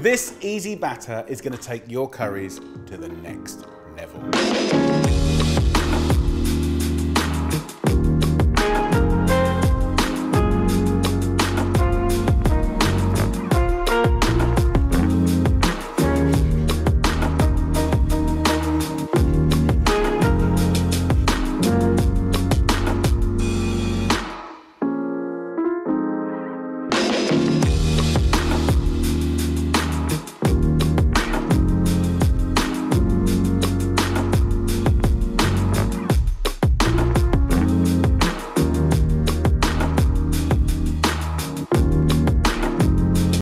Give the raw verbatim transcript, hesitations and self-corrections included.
This easy batter is going to take your curries to the next level.